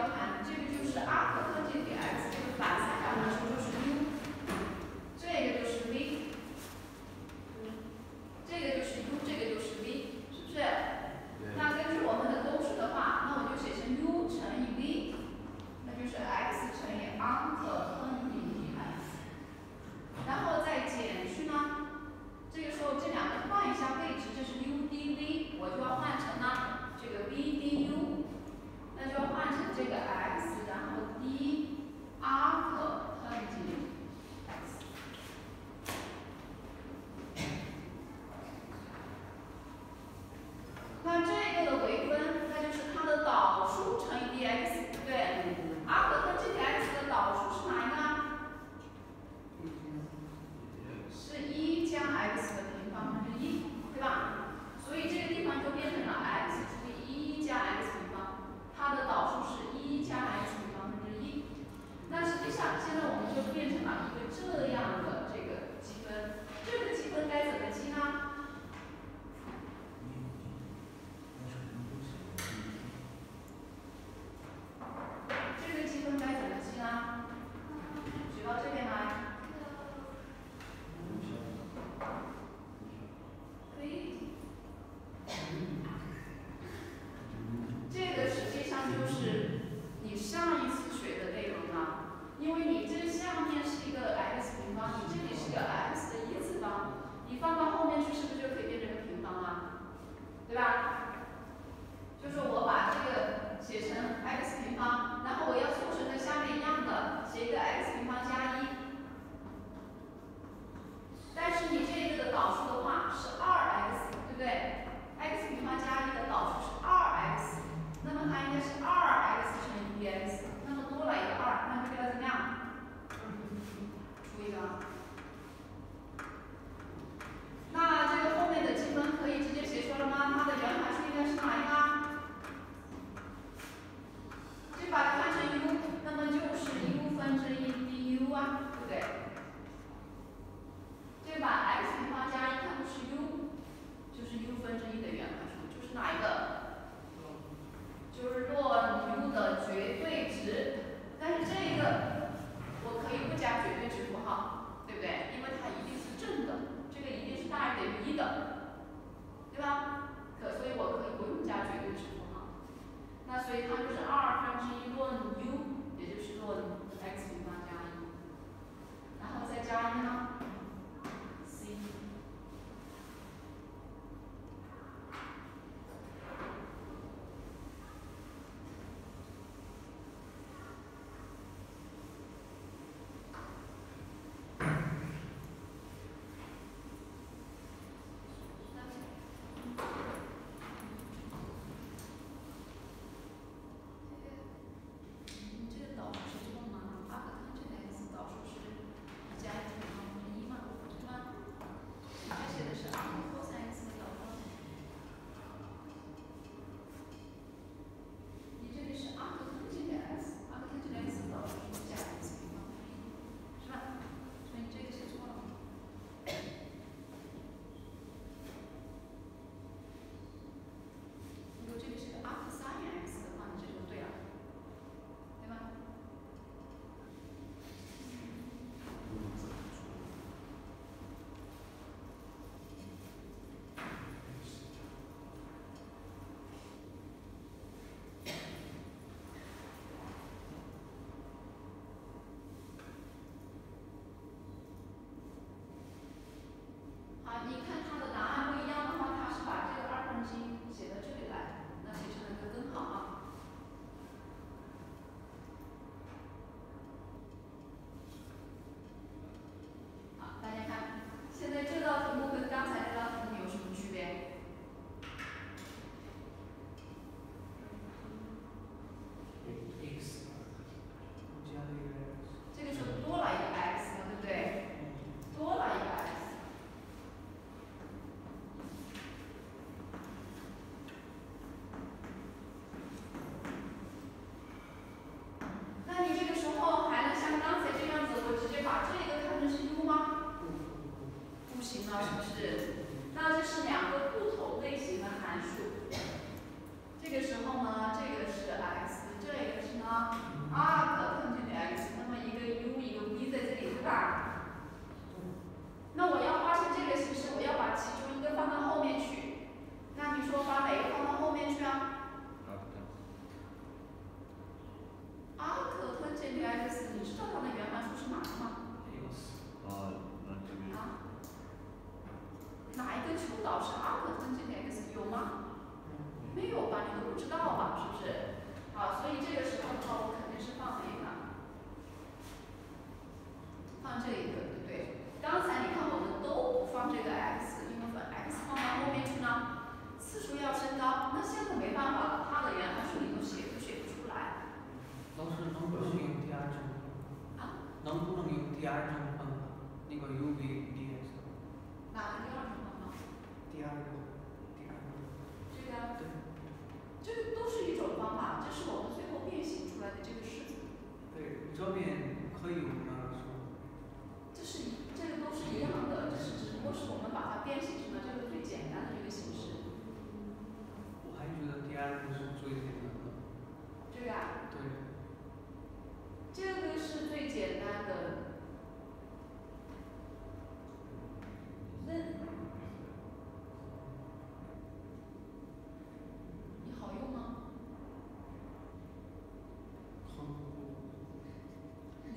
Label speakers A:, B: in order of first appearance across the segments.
A: 含这个就是 r 可特进点 x 这个反三角函数就是 u， 这个就是 v， 这个就是 u， 这个就是 v， 是不是？那根据我们的公式的话，那我就写成 u 乘以 v， 那就是 x 乘以 r 可乘以 dx， 然后再减去呢，这个时候这两个换一下位置，这是 u dv， 我就要换成呢这个 v du， 那就要换成这个 x， 然后 d r 可乘以 x。那这个的微分，那就是它的导数乘以 dx， 对不对 ？r 可乘进点 x 的导数是哪一个？是1加 x 的平方分之1，对吧？所以这个地方就变成了 x 除以1加 x 平方，它的导数是1加 x 平方分之1。那实际上现在我们就变成了一个这样的这个积分，这个积分该怎么积呢？这个积分该怎么积呢？举到这边来。可以。这个实际上就是你上一次学的内容了，因为你这下面是一个 x 平方，你们知道它的原函数是哪个吗？
B: 那这边
A: 哪一个求导是 arc 跟这个 x 有吗？没有吧，你都不知道吧，是不是？好，所以这个时候的话，我肯定是放哪个？放这一个，对不对？刚才你看我们都不放这个 x，因为把 x 放到后面去呢，次数要升高，那现在没办法了，它的原函数你都写不出来。
C: 老师能不能用第二种？能不能用第二种方法？那个 u v dx。
A: 哪个第二种方法？
C: 第二个。
A: 这个。
C: 对。
A: 这个都是一种方法，这是我们最后变形出来的这个式子。
C: 对，这边可以用吗？
A: 这个都是一样的，只不过是我们把它变形成了这个最简单的这个形式。
C: 我还觉得第二个是最简单的。
A: 这个啊？
C: 对。
A: 这个是最简单的。你好用吗？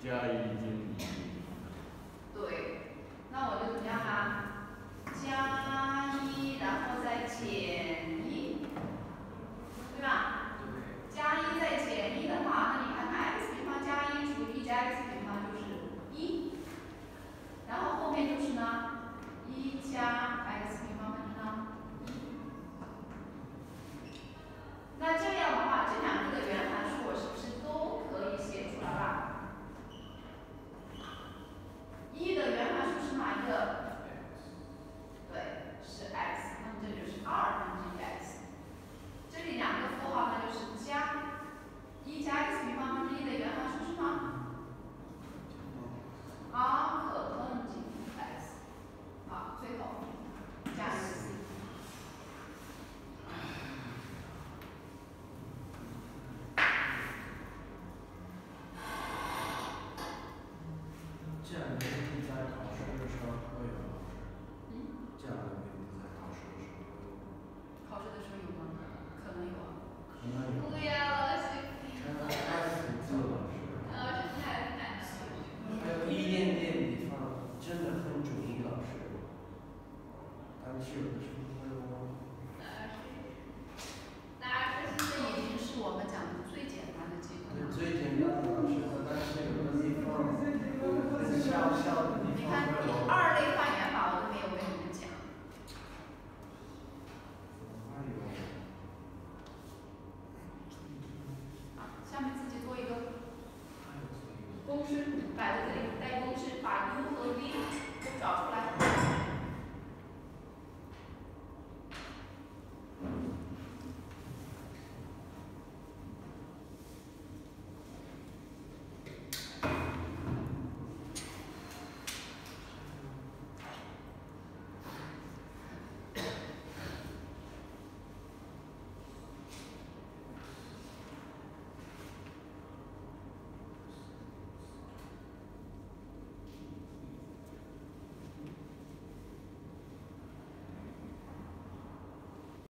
B: 加一减一。
A: 对，那我就怎么样啊？加一，然后再减一，对吧？加一再减一的话，那你看看 x 平方加一除以1加 x 平方就是1，然后后面就是呢1加 x 平方分之呢1。那这样的话，这两个的原函数我是不是都可以写出来了？1的原函数是哪一个？对，是 x， 那么这就是2分之1x。这里两个符号那就是加1加 x 平方分之1的原函数是什么？2可分进 x。好，最后加一个 c。
D: 这样的问题在考试的时候会有吗？
A: 嗯，
D: 这样的问题在考试的时候会有吗？
A: 考试的时候有吗？可能有啊。
D: 可能有。
A: 不要了，行。
D: 太复杂了，是吧？
A: 老师太难了。
D: 还有一点点地方真的很注意老师，但是有的时候会忘。
A: 这已经是我们讲的最简单的几个了。
D: 最简单的老师，但是有的地方很小小的地
A: 你看第
D: 方会忘。
A: 二类换元法我都没有跟你们讲。
D: 还有。
A: 好，下面自己做一个
D: 还有这个。
A: 公式，摆在这里带公式，把 u 和 v 都找出来。